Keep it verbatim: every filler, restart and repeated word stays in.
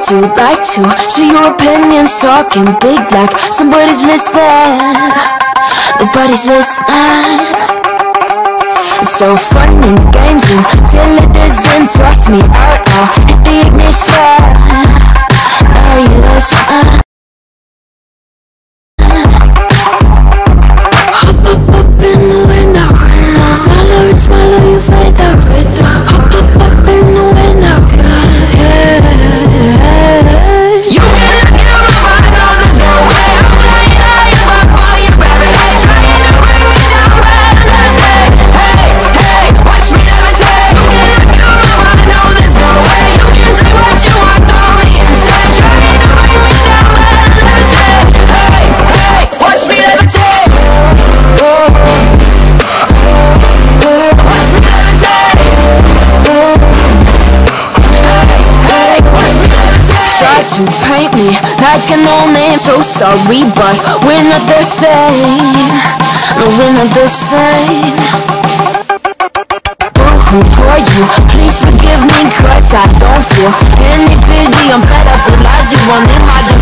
Would you like to share your opinions, talking big like somebody's listening? Nobody's listening. It's so fun and games until it doesn't. Toss me out now, hit the ignition. Now you listen. Hop up up in the window, smaller and smaller you fade out. Hop up up in the window, yeah. You gotta get my mind on, there's no way I'm flying high above all your gravity, trying to bring me down, but let's say, hey, hey, watch me levitate. You gotta get my mind on, there's no way you can say what you want, throw me inside, trying to bring me down, but let's say, hey, hey, watch me levitate. Watch me levitate. Hey, hey, watch me levitate. Try to paint me like an old name, so sorry, but we're not the same. No, we're not the same. Boo-hoo, poor you, please forgive me, cause I don't feel any pity. I'm fed up with lies you run in my